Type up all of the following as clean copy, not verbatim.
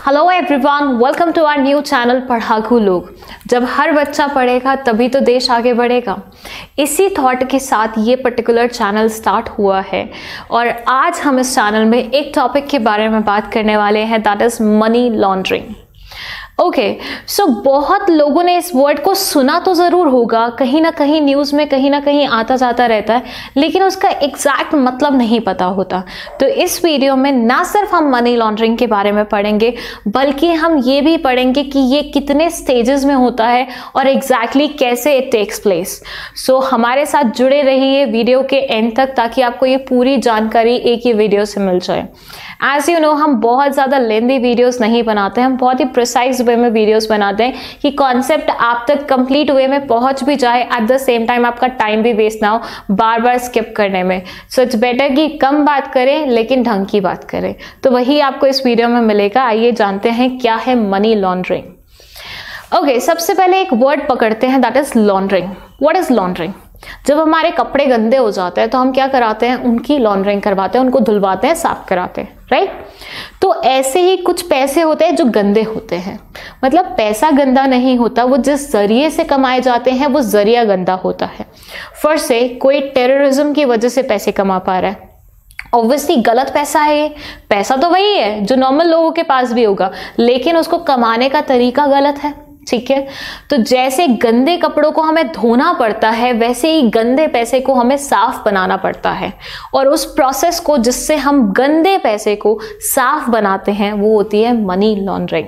Hello everyone, welcome to our new channel Padhaku Log. जब हर बच्चा पढ़ेगा तभी तो देश आगे बढ़ेगा। इसी थॉट के साथ ये पर्टिकुलर चैनल स्टार्ट हुआ है और आज हम इस चैनल में एक टॉपिक के बारे में बात करने वाले हैं, that is money laundering. Okay, so बहुत लोगों ने इस वर्ड को सुना तो ज़रूर होगा, कहीं ना कहीं न्यूज़ में कहीं ना कहीं आता जाता रहता है, लेकिन उसका एग्जैक्ट मतलब नहीं पता होता। तो इस वीडियो में ना सिर्फ हम मनी लॉन्ड्रिंग के बारे में पढ़ेंगे, बल्कि हम ये भी पढ़ेंगे कि ये कितने स्टेजेस में होता है और एग्जैक्टली कैसे इट टेक्स प्लेस। सो हमारे साथ जुड़े रहिए वीडियो के एंड तक, ताकि आपको ये पूरी जानकारी एक ही वीडियो से मिल जाए। एज यू नो, हम बहुत ज़्यादा लेंदी वीडियोस नहीं बनाते, हम बहुत ही प्रिसाइज वे में वीडियोस बनाते हैं कि कॉन्सेप्ट आप तक कंप्लीट वे में पहुंच भी जाए, एट द सेम टाइम आपका टाइम भी वेस्ट ना हो बार बार स्किप करने में। सो इट्स बेटर कि कम बात करें लेकिन ढंग की बात करें। तो वही आपको इस वीडियो में मिलेगा। आइए जानते हैं क्या है मनी लॉन्ड्रिंग। ओके, सबसे पहले एक वर्ड पकड़ते हैं, that is laundering. What is laundering? जब हमारे कपड़े गंदे हो जाते हैं तो हम क्या कराते हैं, उनकी लॉन्ड्रिंग करवाते हैं, उनको धुलवाते हैं, साफ कराते हैं, राइट? तो ऐसे ही कुछ पैसे होते हैं जो गंदे होते हैं। मतलब पैसा गंदा नहीं होता, वो जिस जरिए से कमाए जाते हैं वो जरिया गंदा होता है। फर्स्ट से कोई टेररिज्म की वजह से पैसे कमा पा रहा है, ऑब्वियसली गलत पैसा है। ये पैसा तो वही है जो नॉर्मल लोगों के पास भी होगा, लेकिन उसको कमाने का तरीका गलत है, ठीक है? तो जैसे गंदे कपड़ों को हमें धोना पड़ता है, वैसे ही गंदे पैसे को हमें साफ बनाना पड़ता है। और उस प्रोसेस को जिससे हम गंदे पैसे को साफ बनाते हैं वो होती है मनी लॉन्ड्रिंग।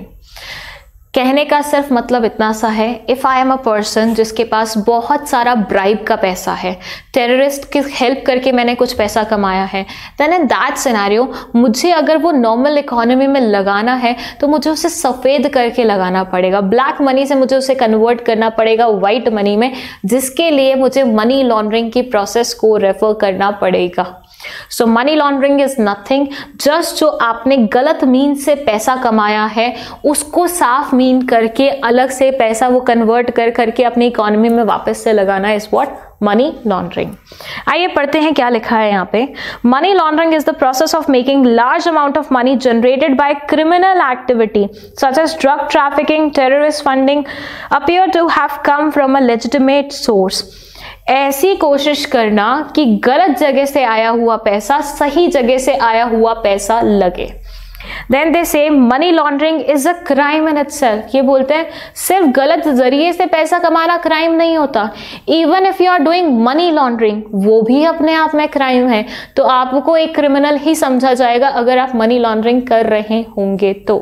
कहने का सिर्फ मतलब इतना सा है, if I am a person जिसके पास बहुत सारा ब्राइब का पैसा है, टेररिस्ट की हेल्प करके मैंने कुछ पैसा कमाया है, देन इन दैट सिनेरियो मुझे अगर वो नॉर्मल इकोनॉमी में लगाना है तो मुझे उसे सफ़ेद करके लगाना पड़ेगा। ब्लैक मनी से मुझे उसे कन्वर्ट करना पड़ेगा वाइट मनी में, जिसके लिए मुझे मनी लॉन्ड्रिंग की प्रोसेस को रेफर करना पड़ेगा। So money laundering is nothing, just जो आपने गलत मीन से पैसा कमाया है उसको साफ मीन करके अलग से पैसा वो कन्वर्ट कर करके अपनी इकोनॉमी में वापस से लगाना इज व्हाट मनी लॉन्ड्रिंग। आइए पढ़ते हैं क्या लिखा है यहाँ पे। Money laundering is the process of making large amount of money generated by criminal activity such as drug trafficking, terrorist funding appear to have come from a legitimate source. ऐसी कोशिश करना कि गलत जगह से आया हुआ पैसा सही जगह से आया हुआ पैसा लगे। Then they say money laundering is a crime in itself। ये बोलते हैं सिर्फ गलत जरिए से पैसा कमाना क्राइम नहीं होता, even if you are doing money laundering वो भी अपने आप में क्राइम है। तो आपको एक क्रिमिनल ही समझा जाएगा अगर आप मनी लॉन्ड्रिंग कर रहे होंगे तो।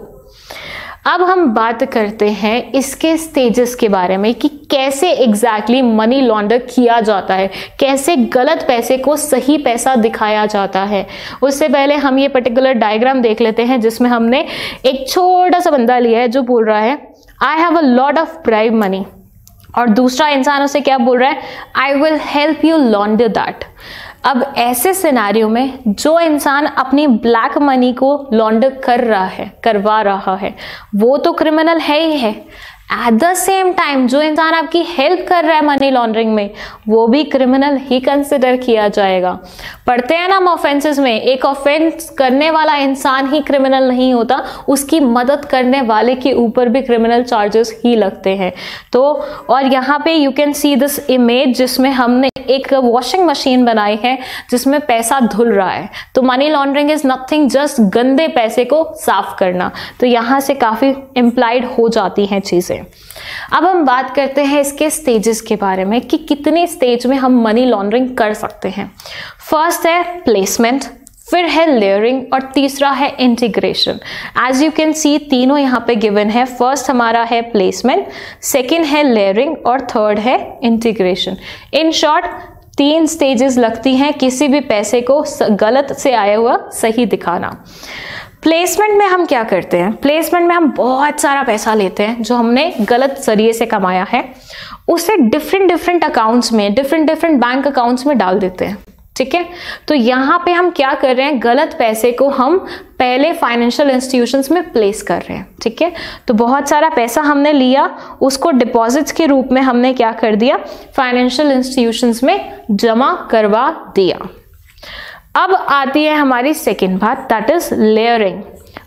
अब हम बात करते हैं इसके स्टेजेस के बारे में कि कैसे एग्जैक्टली मनी लॉन्डर किया जाता है, कैसे गलत पैसे को सही पैसा दिखाया जाता है। उससे पहले हम ये पर्टिकुलर डायग्राम देख लेते हैं जिसमें हमने एक छोटा सा बंदा लिया है जो बोल रहा है I have a lot of bribe money, और दूसरा इंसान उसे क्या बोल रहा है, I will help you launder that. अब ऐसे सिनेरियो में जो इंसान अपनी ब्लैक मनी को लॉन्डर करवा रहा है वो तो क्रिमिनल है ही है। एट द सेम टाइम जो इंसान आपकी हेल्प कर रहा है मनी लॉन्ड्रिंग में वो भी क्रिमिनल ही कंसिडर किया जाएगा। पढ़ते हैं ना हम ऑफेंसेस में, एक ऑफेंस करने वाला इंसान ही क्रिमिनल नहीं होता, उसकी मदद करने वाले के ऊपर भी क्रिमिनल चार्जेस ही लगते हैं। तो और यहाँ पे you can see this image जिसमें हमने एक वॉशिंग मशीन बनाई है जिसमें पैसा धुल रहा है। तो money laundering is nothing, just गंदे पैसे को साफ करना। तो यहाँ से काफी इम्प्लाइड हो जाती हैं चीजें। अब हम बात करते हैं इसके स्टेजेस के बारे में कि कितने स्टेज में हम मनी लॉन्ड्रिंग कर सकते हैं। फर्स्ट है प्लेसमेंट, फिर है लेयरिंग और तीसरा है integration. As you can see तीनों यहाँ पे गिवन है। फर्स्ट हमारा है प्लेसमेंट, सेकंड है लेयरिंग और थर्ड है इंटीग्रेशन। इन शॉर्ट 3 स्टेजेस लगती हैं किसी भी पैसे को गलत से आया हुआ सही दिखाना। प्लेसमेंट में हम क्या करते हैं, प्लेसमेंट में हम बहुत सारा पैसा लेते हैं जो हमने गलत जरिए से कमाया है, उसे डिफरेंट अकाउंट्स में डिफरेंट बैंक अकाउंट्स में डाल देते हैं, ठीक है? तो यहाँ पे हम क्या कर रहे हैं, गलत पैसे को हम पहले फाइनेंशियल इंस्टीट्यूशंस में प्लेस कर रहे हैं, ठीक है? तो बहुत सारा पैसा हमने लिया, उसको डिपॉजिट्स के रूप में हमने क्या कर दिया, फाइनेंशियल इंस्टीट्यूशंस में जमा करवा दिया। अब आती है हमारी सेकेंड बात, दैट इज लेयरिंग।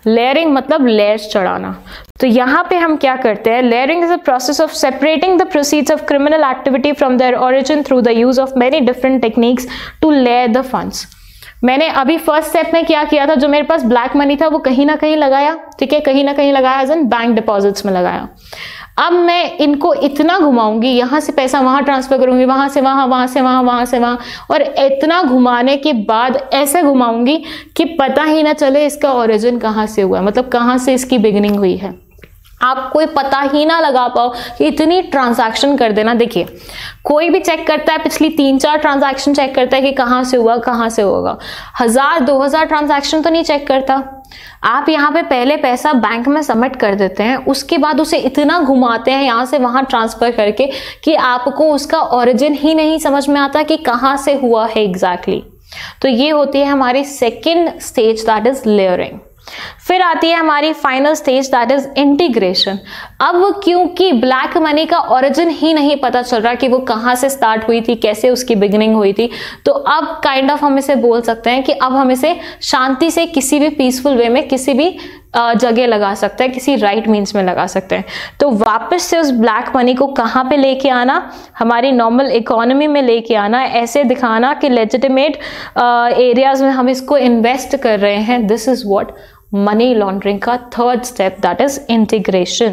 लेयरिंग मतलब लेयर्स चढ़ाना। तो यहाँ पे हम क्या करते हैं, layering is a process of separating the proceeds of criminal activity from their origin through the use of many different techniques to layer the funds. मैंने अभी फर्स्ट स्टेप में क्या किया था, जो मेरे पास ब्लैक मनी था वो कहीं ना कहीं लगाया, ठीक है, कहीं ना कहीं लगाया, एज एन बैंक डिपॉजिट्स में लगाया। अब मैं इनको इतना घुमाऊंगी, यहां से पैसा वहां ट्रांसफर करूंगी, वहां से वहां, वहां से वहां, वहां से वहां, और इतना घुमाने के बाद ऐसे घुमाऊंगी कि पता ही ना चले इसका ओरिजिन कहां से हुआ है, मतलब कहां से इसकी बिगिनिंग हुई है। आप कोई पता ही ना लगा पाओ कि इतनी ट्रांजैक्शन कर देना। देखिए, कोई भी चेक करता है, पिछली 3-4 ट्रांजैक्शन चेक करता है कि कहां से हुआ, कहां से होगा। 1000-2000 ट्रांजैक्शन तो नहीं चेक करता। आप यहाँ पे पहले पैसा बैंक में सबमिट कर देते हैं, उसके बाद उसे इतना घुमाते हैं यहाँ से वहां ट्रांसफर करके कि आपको उसका ओरिजिन ही नहीं समझ में आता कि कहां से हुआ है एग्जैक्टली। तो ये होती है हमारी second stage, that is layering. फिर आती है हमारी final stage, that is integration. अब क्योंकि ब्लैक मनी का ओरिजिन ही नहीं पता चल रहा कि वो कहां से स्टार्ट हुई थी, कैसे उसकी बिगिनिंग हुई थी, तो अब काइंड ऑफ हम इसे बोल सकते हैं कि अब हम इसे शांति से किसी भी पीसफुल वे में किसी भी जगह लगा सकते हैं, किसी राइट मीन्स में लगा सकते हैं। तो वापस से उस ब्लैक मनी को कहाँ पे लेके आना, हमारी नॉर्मल इकोनॉमी में लेके आना, ऐसे दिखाना कि लेजिटिमेट एरियाज में हम इसको इन्वेस्ट कर रहे हैं। This is what money laundering का third step, that is integration.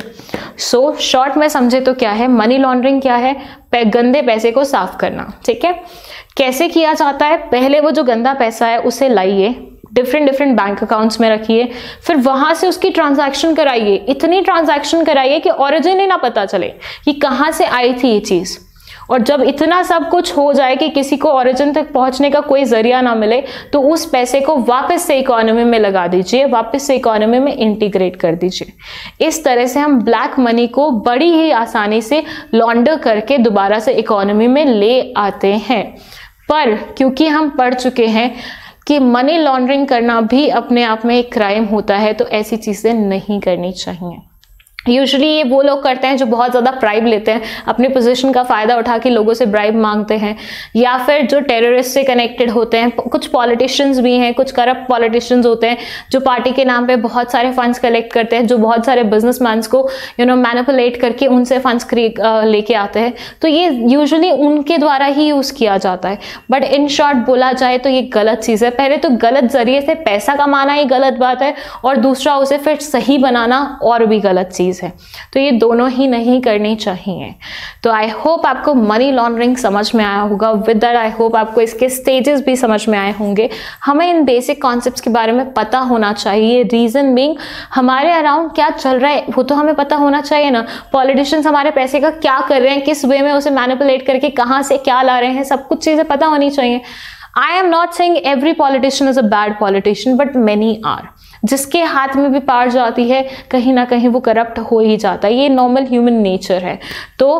So short में समझे तो क्या है मनी लॉन्ड्रिंग, क्या है, गंदे पैसे को साफ करना, ठीक है। कैसे किया जाता है, पहले वो जो गंदा पैसा है उसे लाइए, डिफरेंट बैंक अकाउंट्स में रखिए, फिर वहां से उसकी ट्रांजैक्शन कराइए, इतनी ट्रांजैक्शन कराइए कि ओरिजिन ही ना पता चले कि कहां से आई थी ये चीज। और जब इतना सब कुछ हो जाए कि किसी को ओरिजिन तक पहुंचने का कोई जरिया ना मिले, तो उस पैसे को वापस से इकोनॉमी में लगा दीजिए, वापस से इकोनॉमी में इंटीग्रेट कर दीजिए। इस तरह से हम ब्लैक मनी को बड़ी ही आसानी से लॉन्डर करके दोबारा से इकोनॉमी में ले आते हैं। पर क्योंकि हम पढ़ चुके हैं कि मनी लॉन्ड्रिंग करना भी अपने आप में एक क्राइम होता है, तो ऐसी चीजें नहीं करनी चाहिए। यूजुअली ये वो लोग करते हैं जो बहुत ज़्यादा ब्राइब लेते हैं, अपनी पोजीशन का फ़ायदा उठा के लोगों से ब्राइब मांगते हैं, या फिर जो टेररिस्ट से कनेक्टेड होते हैं। कुछ पॉलिटिशियंस भी हैं, कुछ करप्ट पॉलिटिशियंस होते हैं जो पार्टी के नाम पे बहुत सारे फंड्स कलेक्ट करते हैं, जो बहुत सारे बिजनेसमैन्स को मैनिपुलेट करके उनसे फंड्स लेके आते हैं। तो ये यूजुअली उनके द्वारा ही यूज़ किया जाता है। बट इन शॉर्ट बोला जाए तो ये गलत चीज़ है। पहले तो गलत जरिए से पैसा कमाना ही गलत बात है, और दूसरा उसे फिर सही बनाना और भी गलत चीज़ है। तो ये दोनों ही नहीं करनी चाहिए। तो आई होप आपको मनी लॉन्ड्रिंग समझ में आया होगा। विद दैट आई होप आपको इसके स्टेजेस भी समझ में आए होंगे। हमें इन बेसिक कॉन्सेप्ट्स के बारे में पता होना चाहिए। रीजन बीइंग, हमारे अराउंड क्या चल रहा है वो तो हमें पता होना चाहिए ना। पॉलिटिशियंस हमारे पैसे का क्या कर रहे हैं, किस वे में उसे मैनिपुलेट करके कहां से क्या ला रहे हैं, सब कुछ चीजें पता होनी चाहिए। I am not saying every politician is a bad politician, but many are. जिसके हाथ में भी पावर जाती है, कहीं ना कहीं वो करप्ट हो ही जाता है। ये नॉर्मल ह्यूमन नेचर है। तो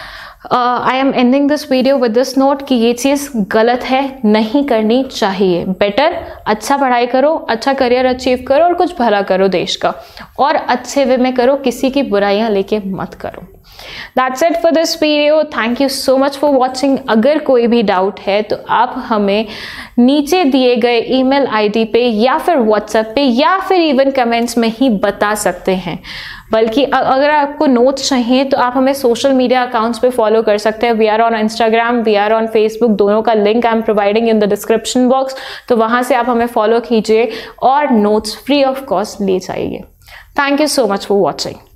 I am ending this video with this note कि ये चीज़ गलत है, नहीं करनी चाहिए। बेटर अच्छा पढ़ाई करो, अच्छा करियर अचीव करो और कुछ भला करो देश का, और अच्छे वे में करो, किसी की बुराइयां लेके मत करो। That's it for this video. Thank you so much for watching. अगर कोई भी डाउट है तो आप हमें नीचे दिए गए ईमेल आईडी पे या फिर व्हाट्सएप पे या फिर इवन कमेंट्स में ही बता सकते हैं। बल्कि अगर आपको नोट्स चाहिए तो आप हमें सोशल मीडिया अकाउंट्स पे फॉलो कर सकते हैं। We are on Instagram, we are on Facebook, दोनों का link I am providing in the description box. तो वहाँ से आप हमें फॉलो कीजिए और नोट्स फ्री ऑफ कॉस्ट ले जाइए। Thank you so much for watching.